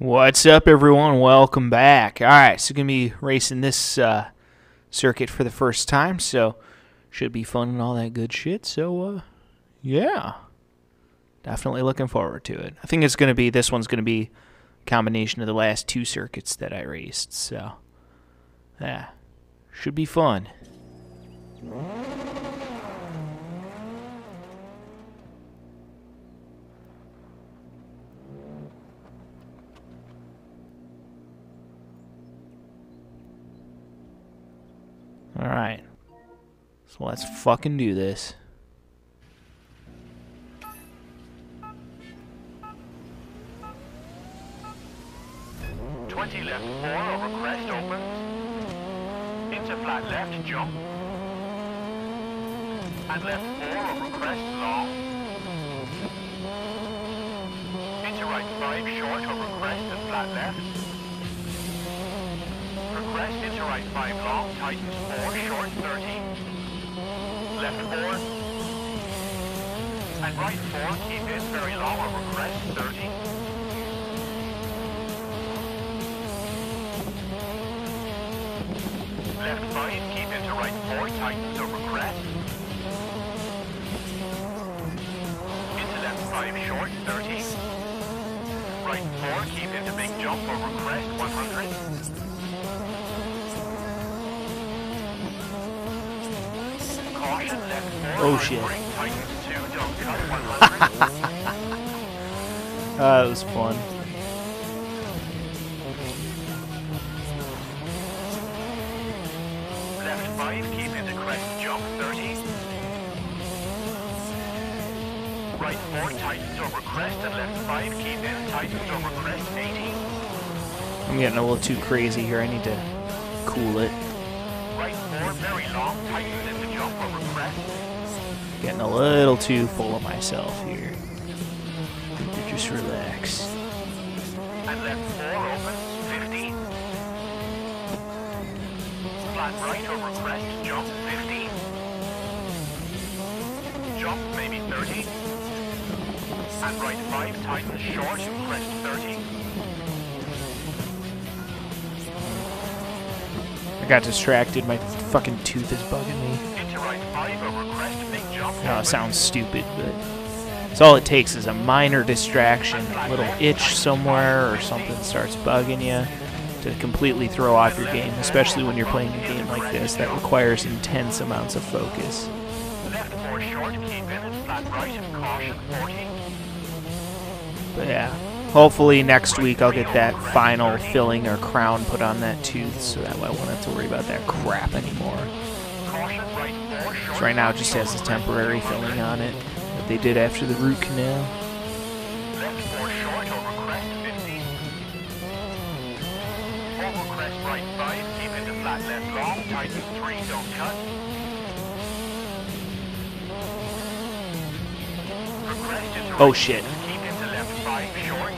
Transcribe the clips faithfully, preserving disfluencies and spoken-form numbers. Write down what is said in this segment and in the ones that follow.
What's up, everyone? Welcome back. All right, so going to be racing this uh, circuit for the first time, so should be fun and all that good shit. So, uh, yeah, definitely looking forward to it. I think it's going to be, this one's going to be a combination of the last two circuits that I raced, so, yeah, should be fun. Alright, so let's fucking do this. twenty left four over crest opens. Into flat left jump. And left four over crest long. Into right five short over crest and flat left. Crest into right five long, tightens four, short thirty. Left four. And right four, keep in very long over crest thirty. Left five, keep into right four, tightens over crest. Into left five short thirty. Right four, keep into big jump over crest one hundred. Oh shit. uh, that was fun. Left five, keep into crest jump thirty. Right four, tightens over crest, and left five, keep in, tightens over crest eighty. I'm getting a little too crazy here. I need to cool it. Right four, very long, tightens into jump over crest. Getting a little too full of myself here. Need to just relax. And left four opens, fifty. Flat right over crest, jump fifty. Jump maybe thirty. And right five tightens short, crest thirty. I got distracted. My fucking tooth is bugging me. Into right five over crest, big jump. No, it sounds stupid, but it's all it takes is a minor distraction, a little itch somewhere or something starts bugging you to completely throw off your game, especially when you're playing a game like this that requires intense amounts of focus. Left four short, keep in and flat right and caution forty. But yeah, hopefully next week I'll get that final filling or crown put on that tooth so that way I won't have to worry about that crap anymore. So right now it just has a temporary filling on it that they did after the root canal. Left four short over crest fifty. Over crest right five, keep into flat left long, tighten three, don't cut. For crest into Oh right, shit. keep into left five short.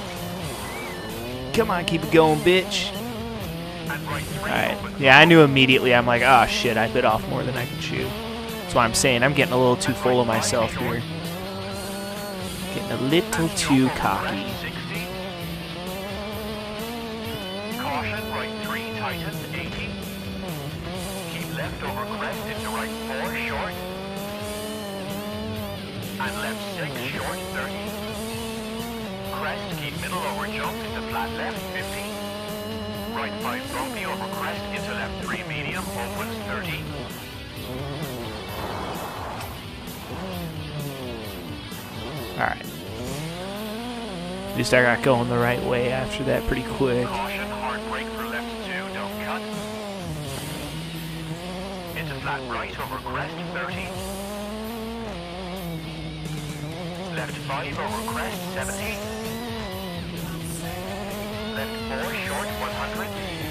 Come on, keep it going, bitch. And right three Alright, opens. yeah, I knew immediately. I'm like, oh shit, I bit off more than I can chew. That's why I'm saying I'm getting a little too full of myself here. Getting a little too cocky. Caution, right three, tightens eighty. Keep left over crest into right four, short. And left six, short thirty. Crest, keep middle over jump into flat left fifty. Right five bumpy over crest into left three medium, opens thirty. Alright. At least I got going the right way after that pretty quick. Caution, hard brake for left two, don't cut. Into flat right over crest thirty. Left five over crest seventy. Left four short one hundred.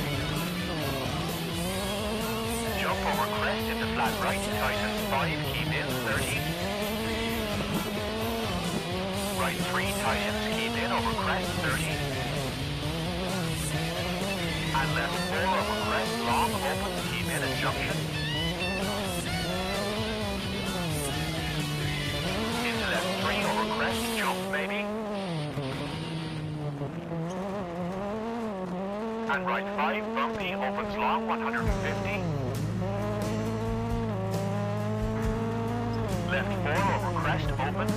Jump over crest into flat right, tightens five, keep in thirty. Right three tightens, keep in over crest thirty. And left four over crest long, opens, keep in at junction. Into left three over crest, jump maybe. And right five, bumpy, opens long, one hundred fifty. Left four over crest, opens.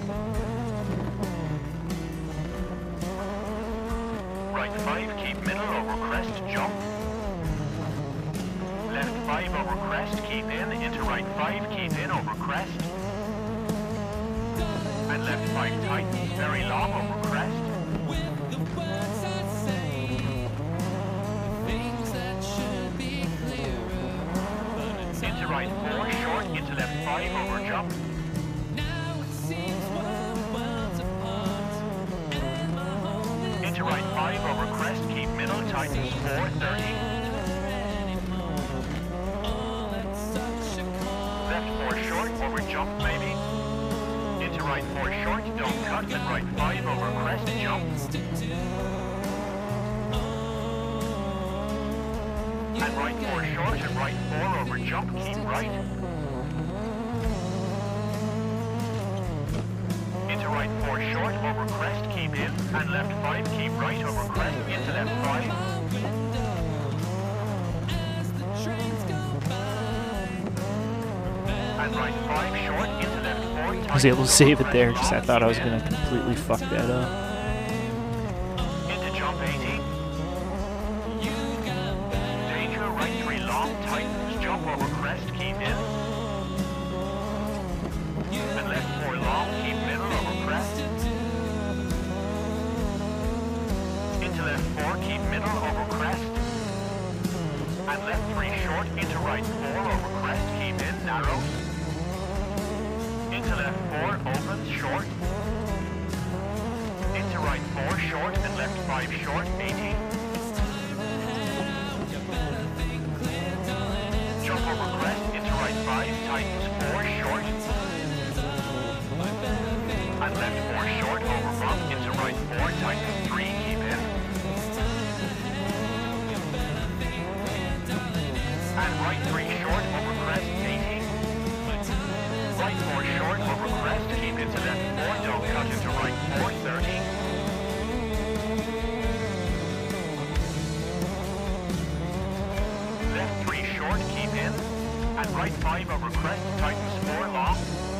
Right five, keep middle over crest, jump. Left five over crest, keep in, into right five, keep in over crest. And left five tightens, very long over crest. Into right four, short, into left five over jump. Into right five over crest, keep middle, tightens four, thirty. Left four short, over jump maybe. Into right four short, don't cut, and right five over crest, jump. And right four short, and right four over jump, keep right. Into right four short, over crest, keep in, and left five, keep right over crest, into left five. And right five short, into left four. I was able to save it there because I thought I was going to completely fuck that up. Into jump eighty. Danger, right three long, tightens, jump over crest, keep in. And left four long, keep middle over crest. Into left four, keep middle over crest. And left three short, into right four over crest, keep in, narrow. Into left four, opens, short. Into right four, short, and left five short, eighty. Jump over crest, into right five, tightens four, short. And left four, short, over bump, into right four, tightens three, keep in. And right three, short, over crest, eighty. Right four short over crest, keep into left four, don't cut into right four, thirty. Left three short, keep in. And right five over crest, tightens four long.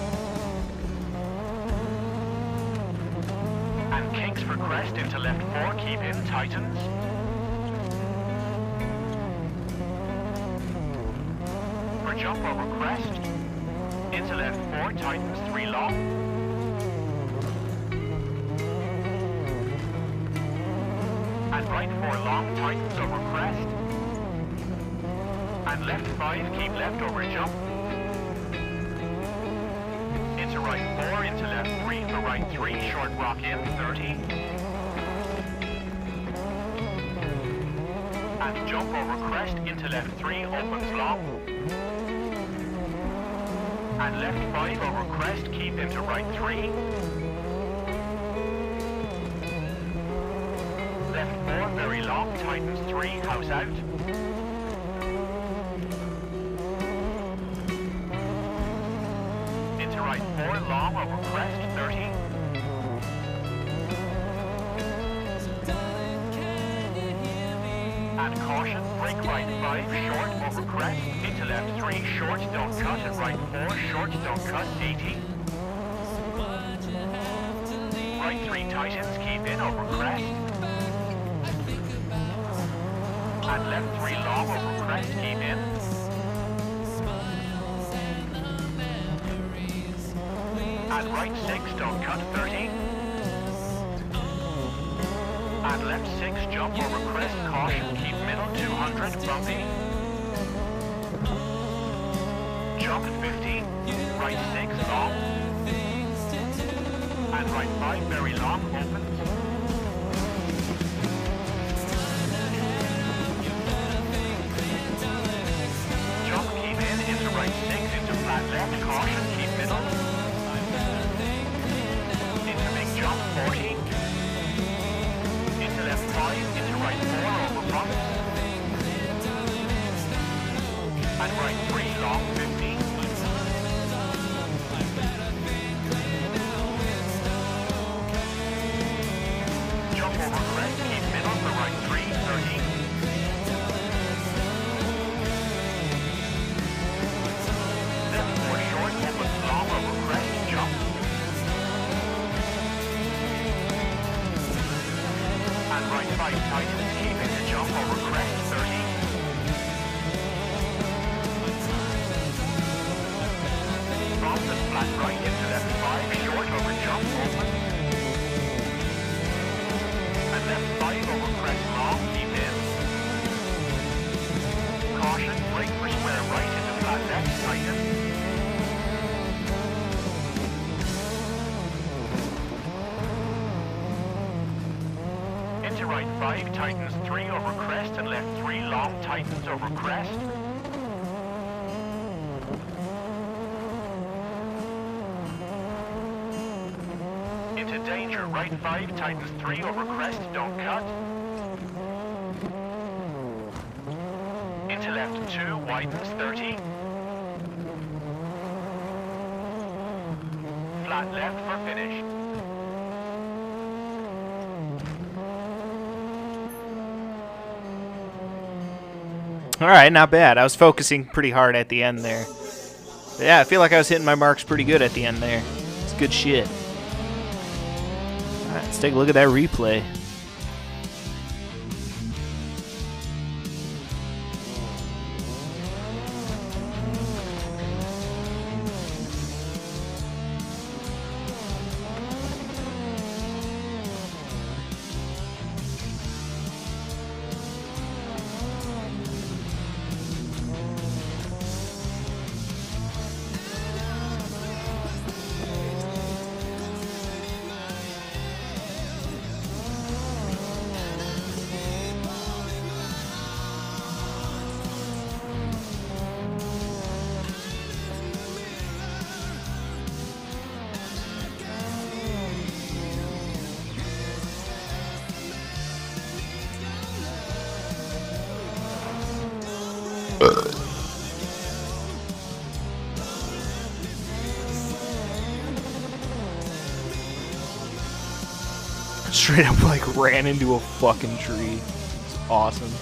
And kinks for crest into left four, keep in, tightens. For jump over crest. Into left four, tightens three long. And right four long, tightens over crest. And left five, keep left over jump. Into right four, into left three, for right three, short rock in, thirty. And jump over crest, into left three, opens long. And left five over crest, keep into right three. Left four, very long, tightens three, house out. Into right four, long over crest, thirty. And caution, brake right five, short over crest, into left three, short, don't cut, and right four, short, don't cut, eighty. Right three tightens, keep in over crest. And left three long over crest, keep in. And right six, don't cut, thirty. And left six, jump over crest, caution, keep middle, two hundred, bumpy. Jump fifty, right six, long. And right five, very long, open. Jump, keep in, into right six, into flat left, caution, keep middle. Into big jump, forty. Into left five, into right four, over bumps. And right three, long, fifty. five tightens, keeping the jump over crest thirty. From the flat right into left five, short over jump, open. And left five over crest long, keep in. Caution, brake for square right into flat left, tighten. Into right five, tightens three over crest and left three long, tightens over crest. Into danger, right five, tightens three over crest, don't cut. Into left two, widens thirty. Flat left for finish. All right, not bad. I was focusing pretty hard at the end there. But yeah, I feel like I was hitting my marks pretty good at the end there. It's good shit. All right, let's take a look at that replay. Straight up like ran into a fucking tree. It's awesome.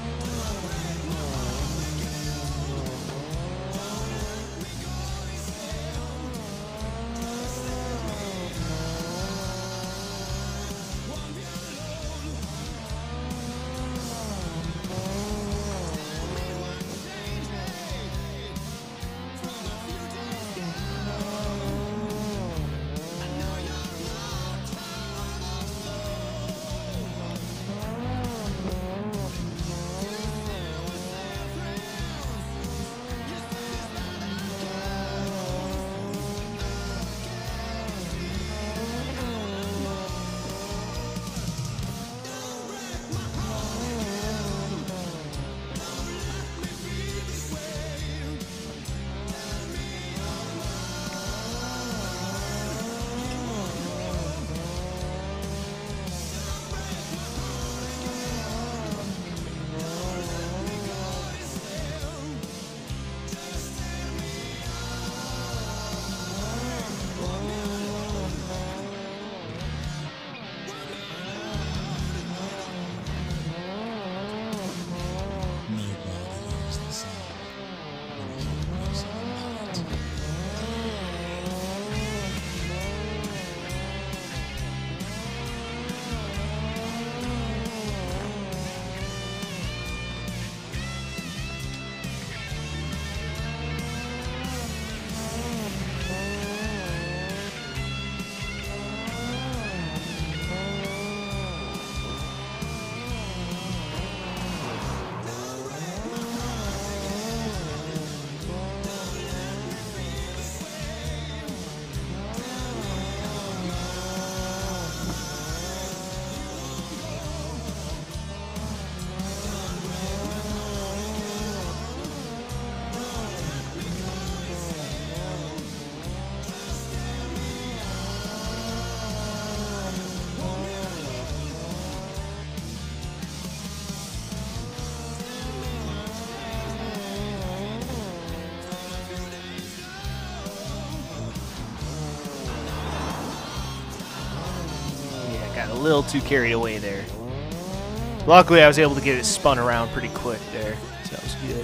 Got a little too carried away there. Luckily, I was able to get it spun around pretty quick there, so that was good.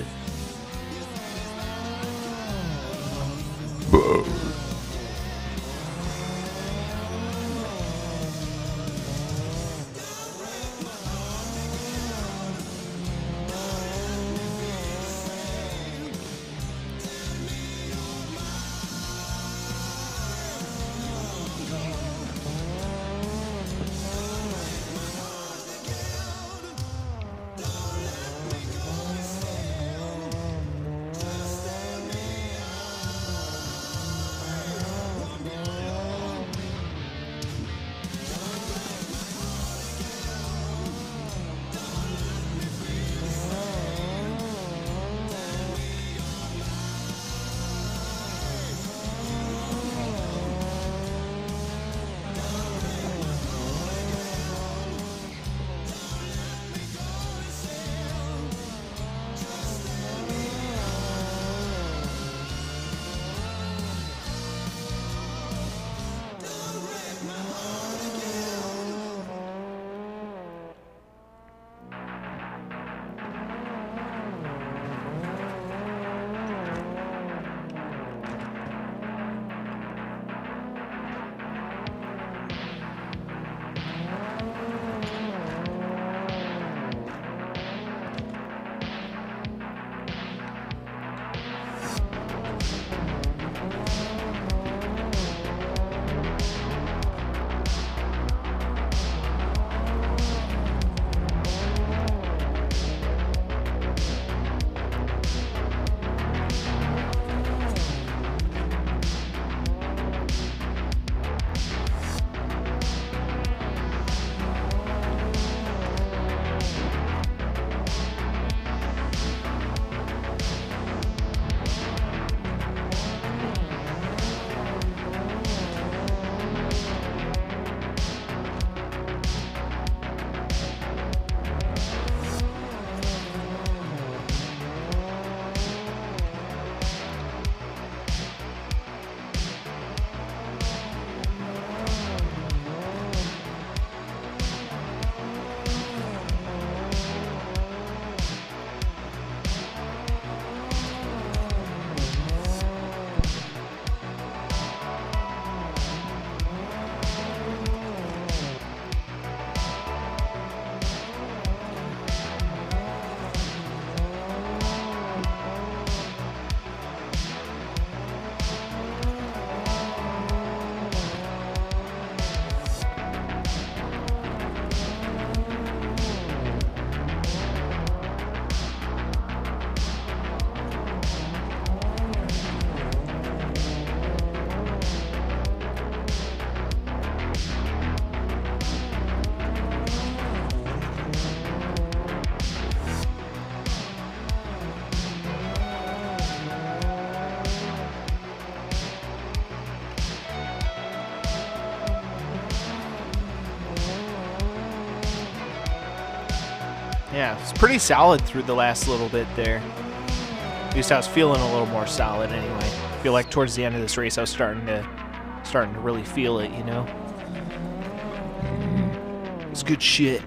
Yeah, it's pretty solid through the last little bit there. At least I was feeling a little more solid anyway. I feel like towards the end of this race I was starting to starting to really feel it, you know? It's good shit.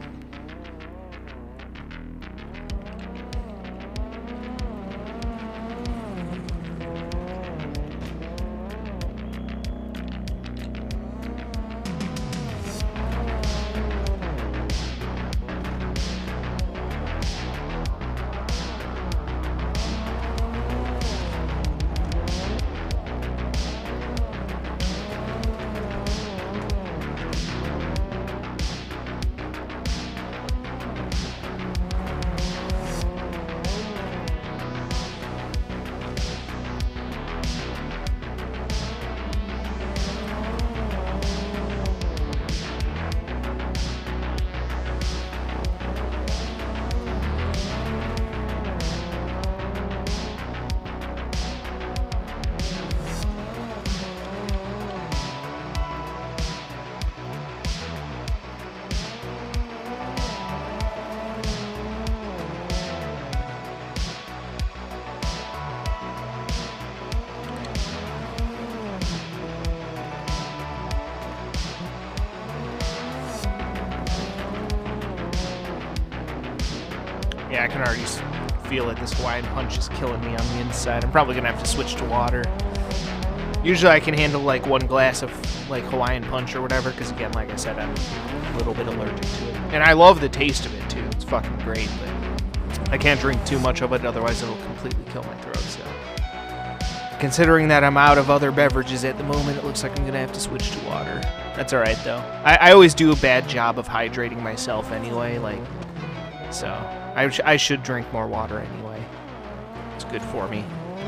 Yeah, I can already feel it. This Hawaiian Punch is killing me on the inside. I'm probably going to have to switch to water. Usually I can handle like one glass of like Hawaiian Punch or whatever, because again, like I said, I'm a little bit allergic to it. And I love the taste of it too. It's fucking great, but I can't drink too much of it, otherwise it'll completely kill my throat. So, considering that I'm out of other beverages at the moment, it looks like I'm going to have to switch to water. That's alright though. I, I always do a bad job of hydrating myself anyway, like, so I, sh I should drink more water anyway. It's good for me.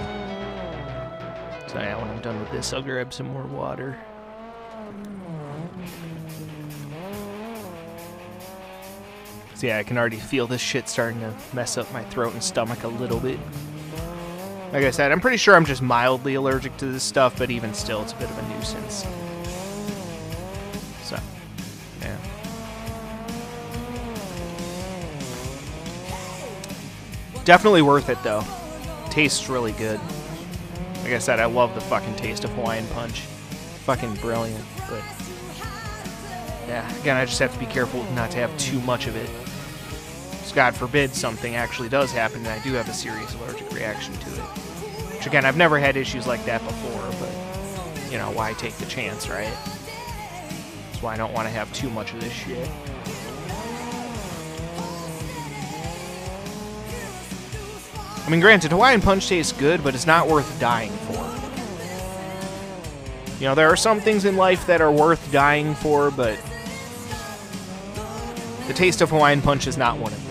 So yeah, when I'm done with this, I'll grab some more water. So yeah, I can already feel this shit starting to mess up my throat and stomach a little bit. Like I said, I'm pretty sure I'm just mildly allergic to this stuff, but even still, it's a bit of a nuisance. So, yeah. Definitely worth it, though. Tastes really good. Like I said, I love the fucking taste of Hawaiian Punch. Fucking brilliant, but... yeah, again, I just have to be careful not to have too much of it. So God forbid something actually does happen and I do have a serious allergic reaction to it. Which, again, I've never had issues like that before, but, you know, why take the chance, right? That's why I don't want to have too much of this shit. I mean, granted, Hawaiian Punch tastes good, but it's not worth dying for. You know, there are some things in life that are worth dying for, but the taste of Hawaiian Punch is not one of them.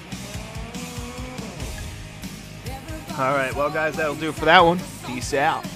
Alright, well guys, that'll do it for that one. Peace out.